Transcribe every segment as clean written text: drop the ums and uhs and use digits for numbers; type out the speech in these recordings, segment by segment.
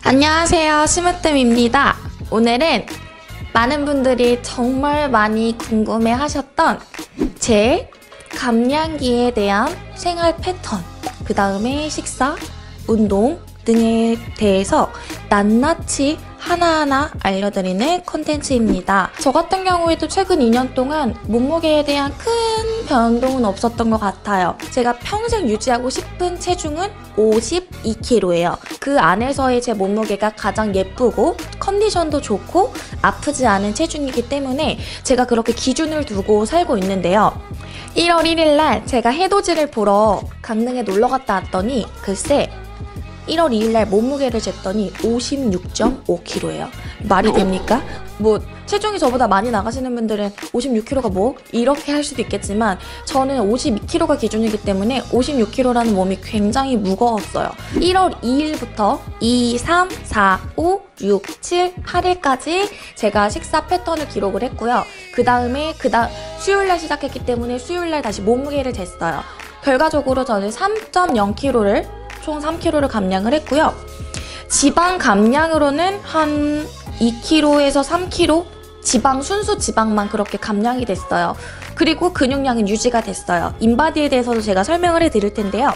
안녕하세요, 심으뜸입니다. 오늘은 많은 분들이 정말 많이 궁금해 하셨던 제 감량기에 대한 생활 패턴, 그 다음에 식사, 운동 등에 대해서 낱낱이 하나하나 알려드리는 콘텐츠입니다. 저 같은 경우에도 최근 2년 동안 몸무게에 대한 큰 변동은 없었던 것 같아요. 제가 평생 유지하고 싶은 체중은 52kg예요. 그 안에서의 제 몸무게가 가장 예쁘고 컨디션도 좋고 아프지 않은 체중이기 때문에 제가 그렇게 기준을 두고 살고 있는데요. 1월 1일날 제가 해돋이를 보러 강릉에 놀러 갔다 왔더니 글쎄 1월 2일날 몸무게를 쟀더니 56.5kg예요. 말이 됩니까? 체중이 저보다 많이 나가시는 분들은 56kg가 이렇게 할 수도 있겠지만 저는 52kg가 기준이기 때문에 56kg라는 몸이 굉장히 무거웠어요. 1월 2일부터 2, 3, 4, 5, 6, 7, 8일까지 제가 식사 패턴을 기록을 했고요. 그 다음에 수요일날 시작했기 때문에 수요일날 다시 몸무게를 쟀어요. 결과적으로 저는 3.0kg를 총 3kg를 감량을 했고요. 지방 감량으로는 한 2kg에서 3kg 순수 지방만 그렇게 감량이 됐어요. 그리고 근육량은 유지가 됐어요. 인바디에 대해서도 제가 설명을 해드릴 텐데요.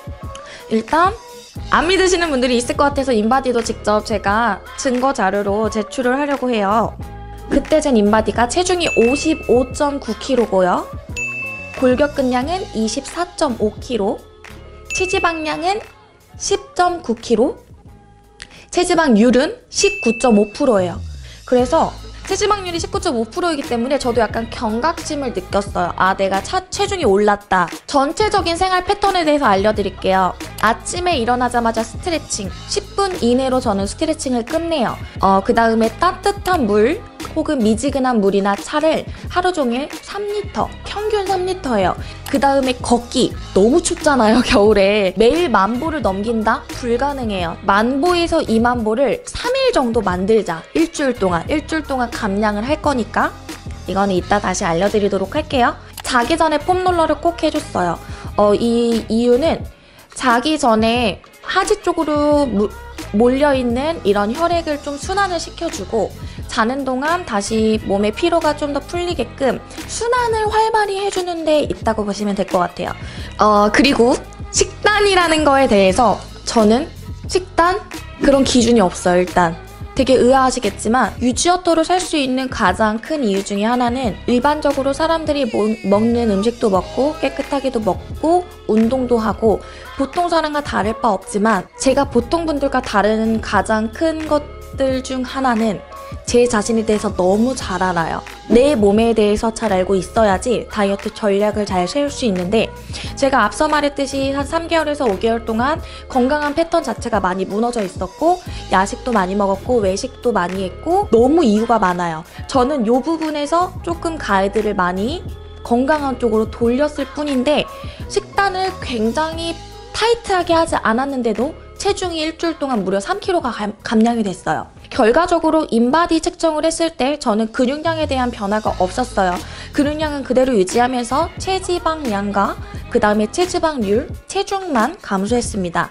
일단 안 믿으시는 분들이 있을 것 같아서 인바디도 직접 제가 증거 자료로 제출을 하려고 해요. 그때 잰 인바디가 체중이 55.9kg고요. 골격근량은 24.5kg, 체지방량은 10.9kg, 체지방률은 19.5%예요. 그래서 체지방률이 19.5%이기 때문에 저도 약간 경각심을 느꼈어요. 아, 내가 체중이 올랐다. 전체적인 생활 패턴에 대해서 알려드릴게요. 아침에 일어나자마자 스트레칭 10분 이내로 저는 스트레칭을 끝내요. 그 다음에 따뜻한 물 혹은 미지근한 물이나 차를 하루 종일 3리터, 평균 3리터예요. 그 다음에 걷기. 너무 춥잖아요, 겨울에. 매일 10,000보를 넘긴다? 불가능해요. 10,000보에서 20,000보를 3일 정도 만들자. 일주일 동안 감량을 할 거니까 이거는 이따 다시 알려드리도록 할게요. 자기 전에 폼롤러를 꼭 해줬어요. 이 이유는 자기 전에 하지 쪽으로 몰려있는 이런 혈액을 좀 순환을 시켜주고 자는 동안 다시 몸의 피로가 좀 더 풀리게끔 순환을 활발히 해주는 데 있다고 보시면 될 것 같아요. 그리고 식단이라는 거에 대해서 저는 식단? 그런 기준이 없어요. 일단 되게 의아하시겠지만 유지어터로 살 수 있는 가장 큰 이유 중에 하나는 일반적으로 사람들이 먹는 음식도 먹고 깨끗하게도 먹고 운동도 하고 보통 사람과 다를 바 없지만 제가 보통 분들과 다른 가장 큰 것들 중 하나는 제 자신에 대해서 너무 잘 알아요. 내 몸에 대해서 잘 알고 있어야지 다이어트 전략을 잘 세울 수 있는데 제가 앞서 말했듯이 한 3개월에서 5개월 동안 건강한 패턴 자체가 많이 무너져 있었고 야식도 많이 먹었고 외식도 많이 했고 너무 이유가 많아요. 저는 이 부분에서 조금 가이드를 많이 건강한 쪽으로 돌렸을 뿐인데 식단을 굉장히 타이트하게 하지 않았는데도 체중이 일주일 동안 무려 3kg가 감량이 됐어요. 결과적으로 인바디 측정을 했을 때 저는 근육량에 대한 변화가 없었어요. 근육량은 그대로 유지하면서 체지방량과 그 다음에 체지방률, 체중만 감소했습니다.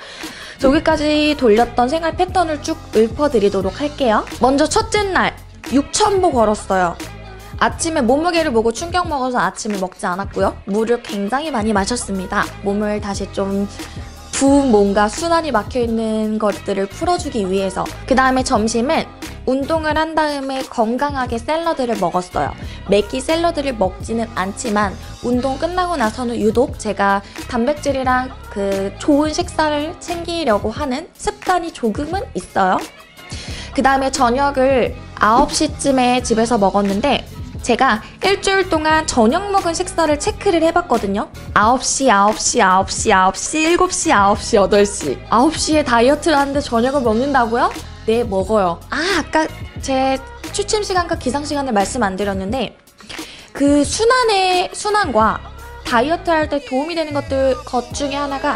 여기까지 돌렸던 생활 패턴을 쭉 읊어드리도록 할게요. 먼저 첫째 날 6,000보 걸었어요. 아침에 몸무게를 보고 충격 먹어서 아침을 먹지 않았고요. 물을 굉장히 많이 마셨습니다. 몸을 다시 좀 뭔가 순환이 막혀있는 것들을 풀어주기 위해서. 그 다음에 점심은 운동을 한 다음에 건강하게 샐러드를 먹었어요. 매끼 샐러드를 먹지는 않지만 운동 끝나고 나서는 유독 제가 단백질이랑 좋은 식사를 챙기려고 하는 습관이 조금은 있어요. 그 다음에 저녁을 9시쯤에 집에서 먹었는데 제가 일주일 동안 저녁 먹은 식사를 체크를 해봤거든요. 9시, 9시, 9시, 9시, 7시, 9시, 8시. 9시에 다이어트를 하는데 저녁을 먹는다고요? 네, 먹어요. 아까 제 취침 시간과 기상 시간을 말씀 안 드렸는데 그 순환과 다이어트 할 때 도움이 되는 것 중에 하나가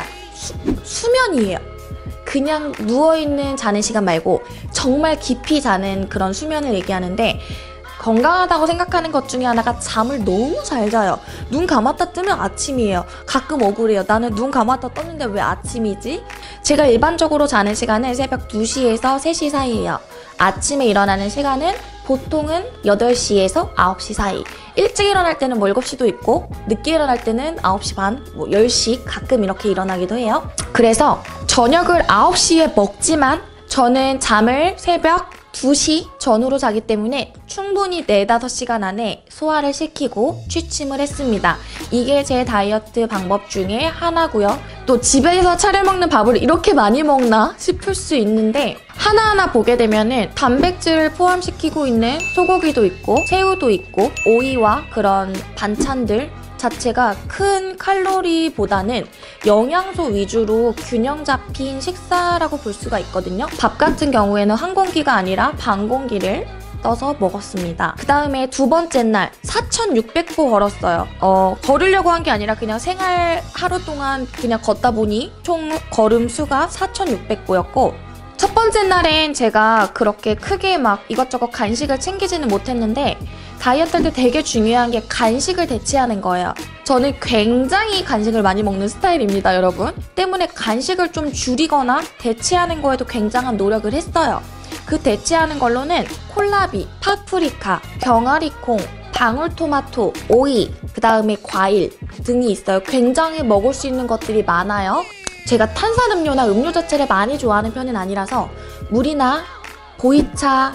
수면이에요. 그냥 누워있는 자는 시간 말고 정말 깊이 자는 그런 수면을 얘기하는데 건강하다고 생각하는 것 중에 하나가 잠을 너무 잘 자요. 눈 감았다 뜨면 아침이에요. 가끔 억울해요. 나는 눈 감았다 떴는데 왜 아침이지? 제가 일반적으로 자는 시간은 새벽 2시에서 3시 사이예요. 아침에 일어나는 시간은 보통은 8시에서 9시 사이. 일찍 일어날 때는 뭐 7시도 있고 늦게 일어날 때는 9시 반, 뭐 10시 가끔 이렇게 일어나기도 해요. 그래서 저녁을 9시에 먹지만 저는 잠을 새벽 2시 전후로 자기 때문에 충분히 4-5시간 안에 소화를 시키고 취침을 했습니다. 이게 제 다이어트 방법 중에 하나고요. 또 집에서 차려 먹는 밥을 이렇게 많이 먹나 싶을 수 있는데 하나하나 보게 되면은 단백질을 포함시키고 있는 소고기도 있고 새우도 있고 오이와 그런 반찬들 자체가 큰 칼로리보다는 영양소 위주로 균형 잡힌 식사라고 볼 수가 있거든요. 밥 같은 경우에는 한 공기가 아니라 반 공기를 떠서 먹었습니다. 그 다음에 두 번째 날 4,600보 걸었어요. 걸으려고 한 게 아니라 그냥 생활 하루 동안 그냥 걷다 보니 총 걸음 수가 4,600보였고 첫 번째 날엔 제가 그렇게 크게 막 이것저것 간식을 챙기지는 못했는데 다이어트 할 때 되게 중요한 게 간식을 대체하는 거예요. 저는 굉장히 간식을 많이 먹는 스타일입니다, 여러분. 때문에 간식을 좀 줄이거나 대체하는 거에도 굉장한 노력을 했어요. 그 대체하는 걸로는 콜라비, 파프리카, 병아리콩, 방울토마토, 오이, 그 다음에 과일 등이 있어요. 굉장히 먹을 수 있는 것들이 많아요. 제가 탄산음료나 음료 자체를 많이 좋아하는 편은 아니라서 물이나 보이차,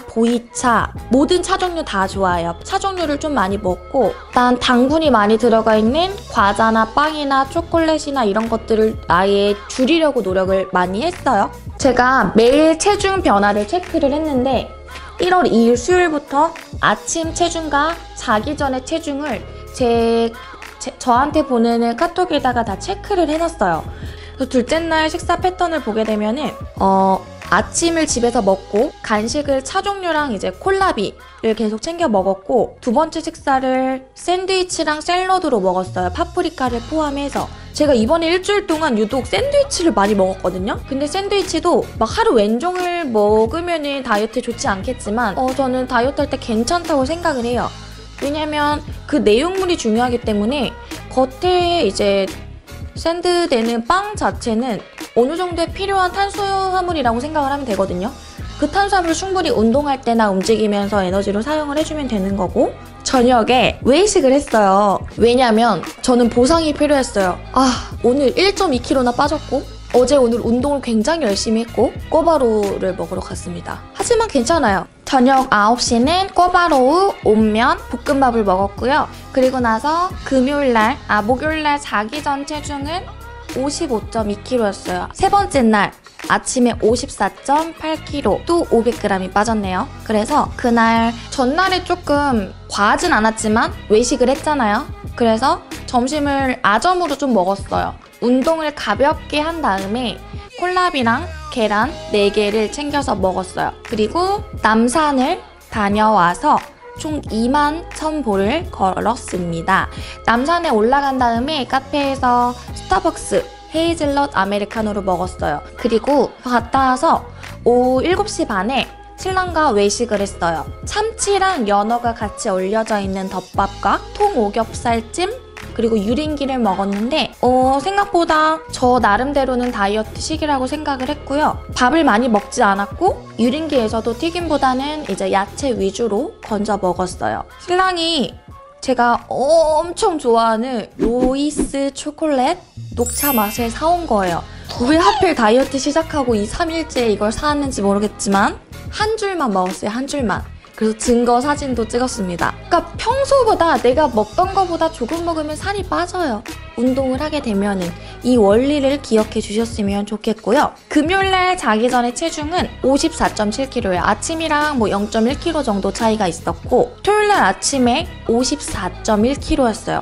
모든 차 종류 다 좋아해요. 차 종류를 좀 많이 먹고 일단 당분이 많이 들어가 있는 과자나 빵이나 초콜릿이나 이런 것들을 아예 줄이려고 노력을 많이 했어요. 제가 매일 체중 변화를 체크를 했는데 1월 2일 수요일부터 아침 체중과 자기 전에 체중을 저한테 보내는 카톡에다가 다 체크를 해놨어요. 그래서 둘째 날 식사 패턴을 보게 되면은 아침을 집에서 먹고 간식을 차 종류랑 이제 콜라비를 계속 챙겨 먹었고 두 번째 식사를 샌드위치랑 샐러드로 먹었어요. 파프리카를 포함해서. 제가 이번에 일주일 동안 유독 샌드위치를 많이 먹었거든요. 근데 샌드위치도 막 하루 왼종일 먹으면은 다이어트에 좋지 않겠지만 저는 다이어트 할 때 괜찮다고 생각을 해요. 왜냐면 그 내용물이 중요하기 때문에 겉에 이제 샌드되는 빵 자체는 어느 정도의 필요한 탄수화물이라고 생각을 하면 되거든요. 그 탄수화물을 충분히 운동할 때나 움직이면서 에너지로 사용을 해주면 되는 거고 저녁에 외식을 했어요. 왜냐면 저는 보상이 필요했어요. 오늘 1.2kg나 빠졌고 어제 오늘 운동을 굉장히 열심히 했고 꼬바로우를 먹으러 갔습니다. 하지만 괜찮아요. 저녁 9시는 꼬바로우, 온면, 볶음밥을 먹었고요. 그리고 나서 목요일날 자기 전 체중은 55.2kg였어요. 세 번째 날 아침에 54.8kg, 또 500g이 빠졌네요. 그래서 그날 전날에 조금 과하진 않았지만 외식을 했잖아요. 그래서 점심을 아점으로 좀 먹었어요. 운동을 가볍게 한 다음에 콜라비랑 계란 4개를 챙겨서 먹었어요. 그리고 남산을 다녀와서 총 21,000보를 걸었습니다. 남산에 올라간 다음에 카페에서 스타벅스 헤이즐넛 아메리카노를 먹었어요. 그리고 갔다 와서 오후 7시 반에 신랑과 외식을 했어요. 참치랑 연어가 같이 얼려져 있는 덮밥과 통오겹살찜 그리고 유린기를 먹었는데 생각보다 저 나름대로는 다이어트식이라고 생각을 했고요. 밥을 많이 먹지 않았고 유린기에서도 튀김보다는 이제 야채 위주로 건져 먹었어요. 신랑이 제가 엄청 좋아하는 로이스 초콜릿 녹차 맛을 사온 거예요. 왜 하필 다이어트 시작하고 2-3일째 이걸 사왔는지 모르겠지만 한 줄만 먹었어요. 한 줄만. 그래서 증거 사진도 찍었습니다. 그러니까 평소보다 내가 먹던 거보다 조금 먹으면 살이 빠져요. 운동을 하게 되면은 이 원리를 기억해 주셨으면 좋겠고요. 금요일날 자기 전에 체중은 54.7kg예요. 아침이랑 뭐 0.1kg 정도 차이가 있었고 토요일날 아침에 54.1kg였어요.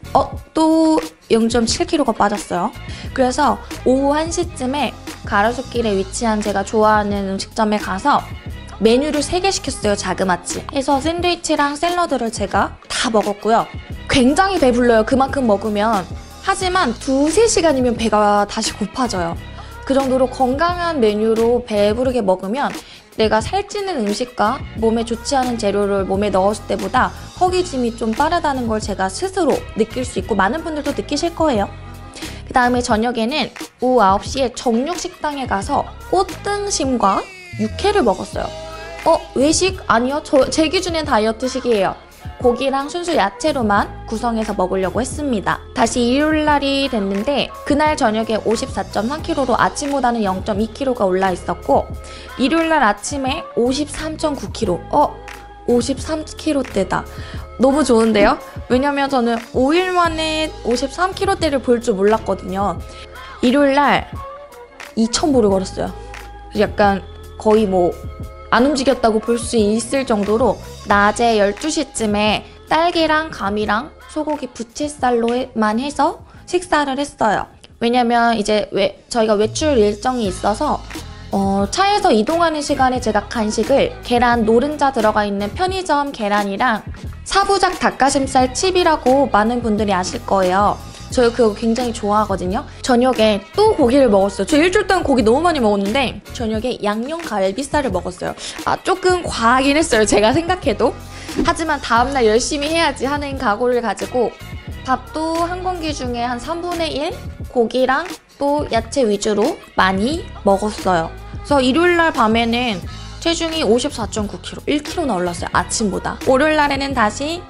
또 0.7kg가 빠졌어요. 그래서 오후 1시쯤에 가로수길에 위치한 제가 좋아하는 음식점에 가서 메뉴를 3개 시켰어요. 자그마치. 해서 샌드위치랑 샐러드를 제가 다 먹었고요. 굉장히 배불러요. 그만큼 먹으면. 하지만 2-3시간이면 배가 다시 고파져요. 그 정도로 건강한 메뉴로 배부르게 먹으면 내가 살찌는 음식과 몸에 좋지 않은 재료를 몸에 넣었을 때보다 허기짐이 좀 빠르다는 걸 제가 스스로 느낄 수 있고 많은 분들도 느끼실 거예요. 그 다음에 저녁에는 오후 9시에 정육식당에 가서 꽃등심과 육회를 먹었어요. 외식? 아니요. 제 기준엔 다이어트식이에요. 고기랑 순수 야채로만 구성해서 먹으려고 했습니다. 다시 일요일날이 됐는데 그날 저녁에 54.3kg로 아침보다는 0.2kg가 올라 있었고 일요일날 아침에 53.9kg 53kg대다. 너무 좋은데요? 왜냐면 저는 5일 만에 53kg대를 볼 줄 몰랐거든요. 일요일날 2,000보를 걸었어요. 약간 거의 안 움직였다고 볼 수 있을 정도로 낮에 12시쯤에 딸기랑 감이랑 소고기 부채살로만 해서 식사를 했어요. 왜냐면 이제 저희가 외출 일정이 있어서 차에서 이동하는 시간에 제가 간식을 계란 노른자 들어가 있는 편의점 계란이랑 사부작 닭가슴살 칩이라고 많은 분들이 아실 거예요. 저 그거 굉장히 좋아하거든요. 저녁에 또 고기를 먹었어요. 저 일주일 동안 고기 너무 많이 먹었는데 저녁에 양념 갈비살을 먹었어요. 조금 과하긴 했어요. 제가 생각해도. 하지만 다음날 열심히 해야지 하는 각오를 가지고 밥도 한 공기 중에 한 3분의 1 고기랑 또 야채 위주로 많이 먹었어요. 그래서 일요일날 밤에는 체중이 54.9kg, 1kg나 올랐어요. 아침보다. 월요일날에는 다시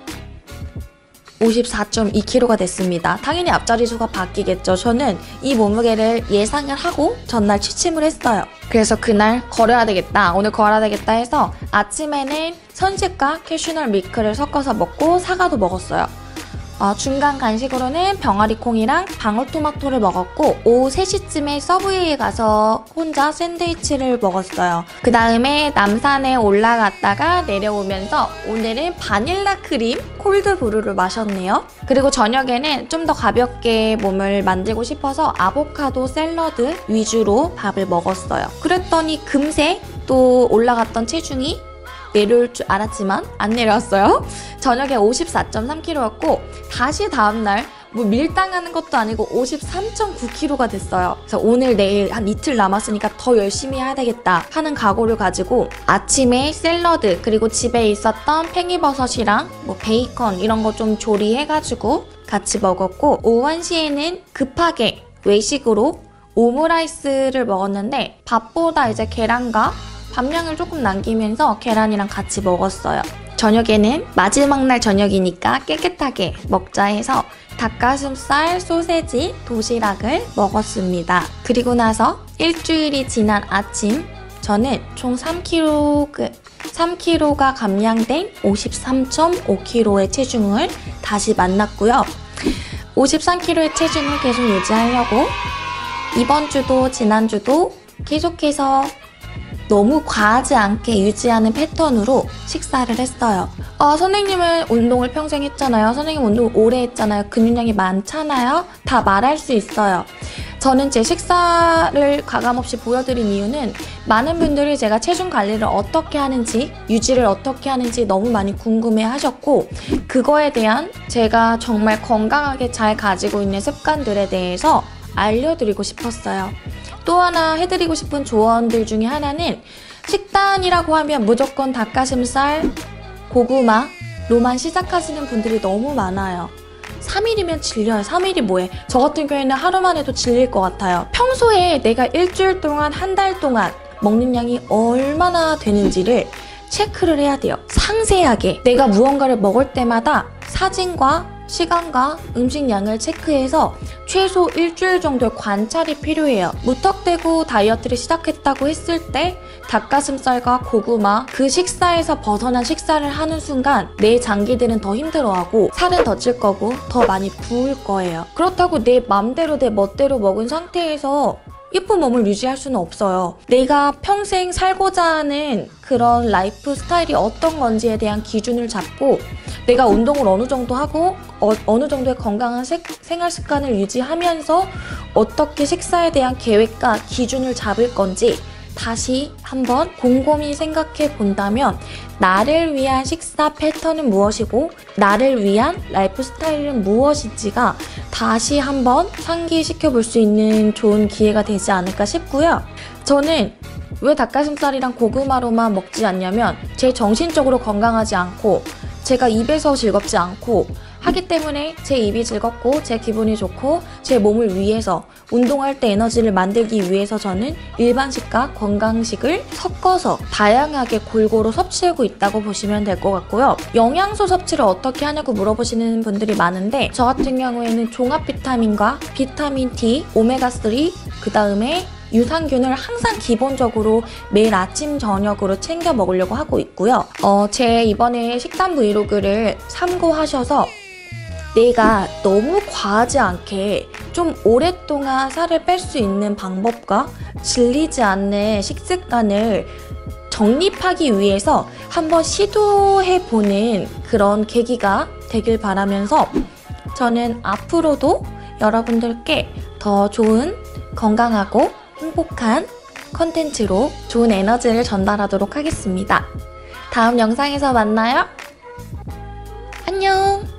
54.2kg가 됐습니다. 당연히 앞자리 수가 바뀌겠죠. 저는 이 몸무게를 예상을 하고 전날 취침을 했어요. 그래서 그날 걸어야 되겠다, 오늘 걸어야 되겠다 해서 아침에는 선식과 캐슈넛 밀크를 섞어서 먹고 사과도 먹었어요. 중간 간식으로는 병아리콩이랑 방울토마토를 먹었고 오후 3시쯤에 서브웨이에 가서 혼자 샌드위치를 먹었어요. 그 다음에 남산에 올라갔다가 내려오면서 오늘은 바닐라 크림 콜드브루를 마셨네요. 그리고 저녁에는 좀 더 가볍게 몸을 만들고 싶어서 아보카도 샐러드 위주로 밥을 먹었어요. 그랬더니 금세 또 올라갔던 체중이 내려올 줄 알았지만 안 내려왔어요. 저녁에 54.3kg였고 다시 다음날 밀당하는 것도 아니고 53.9kg가 됐어요. 그래서 오늘 내일 한 이틀 남았으니까 더 열심히 해야 되겠다 하는 각오를 가지고 아침에 샐러드 그리고 집에 있었던 팽이버섯이랑 베이컨 이런 거 좀 조리해가지고 같이 먹었고 오후 1시에는 급하게 외식으로 오므라이스를 먹었는데 밥보다 이제 계란과 밥량을 조금 남기면서 계란이랑 같이 먹었어요. 저녁에는 마지막 날 저녁이니까 깨끗하게 먹자 해서 닭가슴살, 소세지, 도시락을 먹었습니다. 그리고 나서 일주일이 지난 아침 저는 총 3kg가 감량된 53.5kg의 체중을 다시 만났고요. 53kg의 체중을 계속 유지하려고 이번 주도 지난주도 계속해서 너무 과하지 않게 유지하는 패턴으로 식사를 했어요. 선생님은 운동을 평생 했잖아요. 선생님 운동을 오래 했잖아요. 근육량이 많잖아요. 다 말할 수 있어요. 저는 제 식사를 가감없이 보여드린 이유는 많은 분들이 제가 체중 관리를 어떻게 하는지, 유지를 어떻게 하는지 너무 많이 궁금해 하셨고 그거에 대한 제가 정말 건강하게 잘 가지고 있는 습관들에 대해서 알려드리고 싶었어요. 또 하나 해드리고 싶은 조언들 중에 하나는 식단이라고 하면 무조건 닭가슴살, 고구마로만 시작하시는 분들이 너무 많아요. 3일이면 질려요. 3일이 뭐해? 저 같은 경우에는 하루만 해도 질릴 것 같아요. 평소에 내가 일주일 동안, 한 달 동안 먹는 양이 얼마나 되는지를 체크를 해야 돼요. 상세하게. 내가 무언가를 먹을 때마다 사진과 시간과 음식량을 체크해서 최소 일주일 정도의 관찰이 필요해요. 무턱대고 다이어트를 시작했다고 했을 때 닭가슴살과 고구마 그 식사에서 벗어난 식사를 하는 순간 내 장기들은 더 힘들어하고 살은 더 찔 거고 더 많이 부을 거예요. 그렇다고 내 맘대로 내 멋대로 먹은 상태에서 예쁜 몸을 유지할 수는 없어요. 내가 평생 살고자 하는 그런 라이프 스타일이 어떤 건지에 대한 기준을 잡고 내가 운동을 어느 정도 하고 어느 정도의 건강한 생활 습관을 유지하면서 어떻게 식사에 대한 계획과 기준을 잡을 건지 다시 한번 곰곰이 생각해 본다면 나를 위한 식사 패턴은 무엇이고 나를 위한 라이프 스타일은 무엇인지가 다시 한번 상기시켜 볼 수 있는 좋은 기회가 되지 않을까 싶고요. 저는 왜 닭가슴살이랑 고구마로만 먹지 않냐면 제 정신적으로 건강하지 않고 제가 입에서 즐겁지 않고 하기 때문에 제 입이 즐겁고 제 기분이 좋고 제 몸을 위해서 운동할 때 에너지를 만들기 위해서 저는 일반식과 건강식을 섞어서 다양하게 골고루 섭취하고 있다고 보시면 될 것 같고요. 영양소 섭취를 어떻게 하냐고 물어보시는 분들이 많은데 저 같은 경우에는 종합 비타민과 비타민 D, 오메가3, 그 다음에 유산균을 항상 기본적으로 매일 아침 저녁으로 챙겨 먹으려고 하고 있고요. 제 이번에 식단 브이로그를 참고하셔서 내가 너무 과하지 않게 좀 오랫동안 살을 뺄 수 있는 방법과 질리지 않는 식습관을 정립하기 위해서 한번 시도해보는 그런 계기가 되길 바라면서 저는 앞으로도 여러분들께 더 좋은 건강하고 행복한 컨텐츠로 좋은 에너지를 전달하도록 하겠습니다. 다음 영상에서 만나요. 안녕!